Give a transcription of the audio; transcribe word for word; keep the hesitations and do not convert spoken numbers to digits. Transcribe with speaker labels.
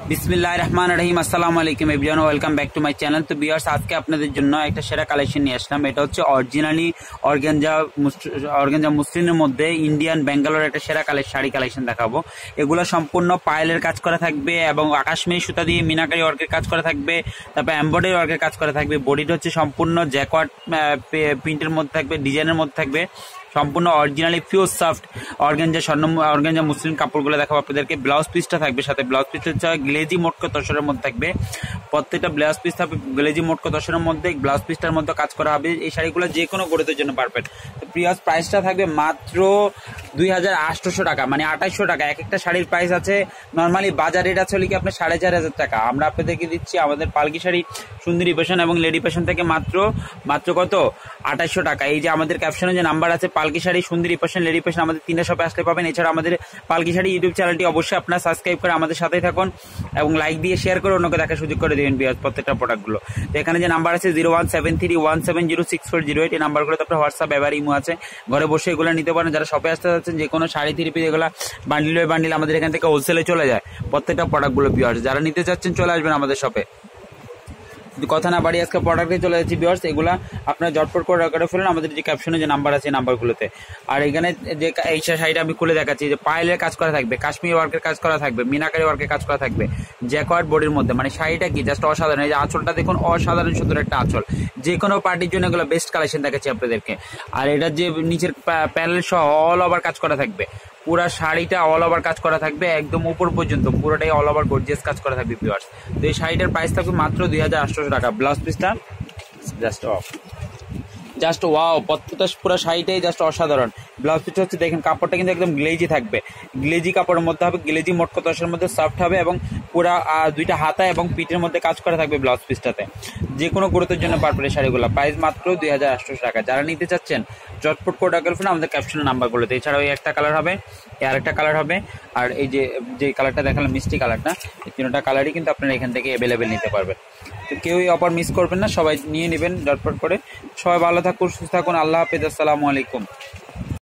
Speaker 1: বিসমিল্লাহির রহমানির রহিম। আসসালামু আলাইকুম everyone, welcome back to my channel. তো ভিউয়ার্স, আজকে আপনাদের জন্য একটা সেরা কালেকশন নিয়ে আসলাম। এটা হচ্ছে অরিজিনালি অর্গানজা অর্গানজা মসলিনের মধ্যে ইন্ডিয়ান বেঙ্গালোর একটা সেরা কালেকশন শাড়ি কালেকশন দেখাবো। এগুলো সম্পূর্ণ পায়েলের কাজ করা থাকবে এবং আকাশমণি সুতা দিয়ে মিনাকারি ওয়ার্কের কাজ করা থাকবে, তারপর এমব্রয়ডারি ওয়ার্কের কাজ করা থাকবে। বডিটা হচ্ছে সম্পূর্ণ জ্যাকওয়ার্ড প্রিন্টের মধ্যে থাকবে, ডিজাইনের মধ্যে থাকবে, সম্পূর্ণ অরিজিনালি পিওর সফট অর্গানজা স্বর্ণ অর্গানজা মুসলিম কাপড়গুলো দেখাবো আপনাদেরকে। ব্লাউজ পিসটা থাকবে সাথে, ব্লাউজ পিসটা হচ্ছে গ্লেজি মোটকো তসরের মধ্যে থাকবে। প্রত্যেকটা ব্লাউজ পিস থাকবে গ্লেজি মোটকো তসরের মধ্যে, ব্লাউজ পিসটার মধ্যে কাজ করা হবে। এই শাড়িগুলো যে কোনো গড়ের জন্য পারফেক্ট। তো প্রিয়াস প্রাইসটা থাকবে মাত্র দুই হাজার আটশোশো টাকা, মানে আঠাইশশো টাকা। এক একটা শাড়ির প্রাইস আছে নর্মালি বাজার রেট আছে হলে কি আপনার সাড়ে চার হাজার টাকা। আমরা আপনাদেরকে দিচ্ছি আমাদের পালকি শাড়ি সুন্দরী ফ্যাশন এবং লেডি ফ্যাশন থেকে মাত্র মাত্র কত আঠাইশশো টাকা। এই যে আমাদের ক্যাপশনে যে নাম্বার আছে পালকি শাড়ি সুন্দরী ফ্যাশন লেডি ফ্যাশন, আমাদের তিনটা শপে আসলে পাবেন। এছাড়া আমাদের পালকি শাড়ি ইউটিউব চ্যানেলটি অবশ্যই আপনারা সাবস্ক্রাইব করে আমাদের সাথেই থাকুন এবং লাইক দিয়ে শেয়ার করে অন্যকে দেখার সুযোগ করে দেবেন বিয়ার প্রত্যেকটা প্রোডাক্টগুলো। তো এখানে যে নাম্বার আছে zero one seven three one seven zero six four zero eight, এই নাম্বারগুলোতে আপনার হোয়াটসঅ্যাপ এবার ইমো আছে, ঘরে বসে এগুলো নিতে পারেন। যারা শপে আসতে যাচ্ছেন যে কোনো শাড়ি থ্রি পিস এগুলো বান্ডিল বাই বান্ডিল আমাদের এখান থেকে হোলসেলে চলে যায় প্রত্যেকটা প্রোডাক্টগুলো বিয়ার। যারা নিতে চাচ্ছেন চলে আসবেন আমাদের শপে। কথা না বাড়ি আজকে প্রোডাক্টে চলে যাচ্ছি ভিউয়ার্স। এগুলা আপনারা জটপট করে করে ফেলেন আমাদের যে ক্যাপশনে যে নাম্বার আছে নাম্বারগুলোতে। আর এখানে যে এই শাড়িটা আমি খুলে দেখাচ্ছি, যে পায়েলের কাজ করা থাকবে, কাশ্মীর ওয়ার্কের কাজ করা থাকবে, মিনাকারি ওয়ার্কের কাজ করা থাকবে, জ্যাকওয়ার্ড বডির মধ্যে। মানে শাড়িটা কি জাস্ট অসাধারণ। এই যে আঁচলটা দেখুন, অসাধারণ সুন্দর একটা আঁচল। যে কোনো পার্টির জন্য এগুলো বেস্ট কালেকশন দেখাচ্ছি আপনাদেরকে। আর এটার যে নিচের প্যানেল সহ অল ওভার কাজ করা থাকবে, পুরা শাড়িটা অল ওভার কাজ করা থাকবে একদম উপর পর্যন্ত, পুরোটাই অল ওভার গর্জিয়াস কাজ করা থাকবে ভিউয়ার্স। তো এই শাড়িটার প্রাইস থাকবে মাত্র দুই হাজার আটশোশো টাকা। ব্লাউজ পিসটা জাস্ট অফ জাস্ট ওয়াও, প্রত্যেকটা পুরো শাড়িটাই জাস্ট অসাধারণ। ব্লাউজ পিসটা হচ্ছে দেখেন, কাপড়টা কিন্তু একদম গ্লেজি থাকবে, গ্লেজি কাপড়ের মধ্যে হবে, গ্লেজি মোটকো তসরের মধ্যে সফট হবে এবং পুরা দুইটা হাতা এবং পিঠের মধ্যে কাজ করা থাকবে ব্লাউজ পিসটাতে। যে কোনো গুরুত্বের জন্য পারবে শাড়িগুলো। প্রাইস মাত্র দুই হাজার আটশোশো টাকা। যারা নিতে চাচ্ছেন চটপট করে টাকা ফেলে আমাদের ক্যাপশনের নাম্বারগুলোতে। এছাড়াও এই একটা কালার হবে, আর একটা কালার হবে, আর এই যে যে কালারটা দেখালাম মিষ্টি কালারটা, এই তিনটা কালারই কিন্তু আপনারা এখান থেকে অ্যাভেলেবেল নিতে পারবেন। তো কেউই অফার মিস করবেন না, সবাই নিয়ে নেবেন ঝটপট করে। সবাই ভালো থাকুন, সুস্থ থাকুন, আল্লাহ হাফেজ, আসসালামু আলাইকুম।